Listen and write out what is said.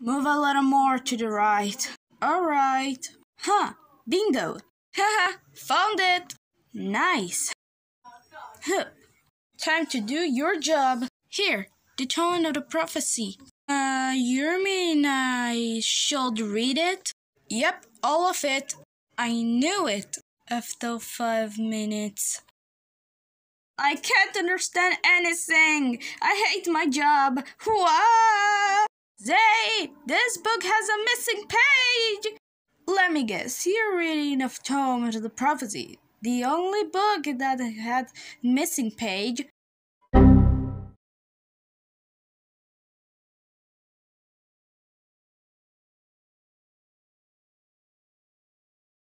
Move a little more to the right. Alright. Huh, bingo. Haha, found it. Nice. Huh. Time to do your job. Here, the tome of the prophecy. You mean I should read it? Yep, all of it. I knew it after 5 minutes. I can't understand anything. I hate my job. Wah! Zay, this book has a missing page. Let me guess, you're reading of Tome of the Prophecy, the only book that had missing page.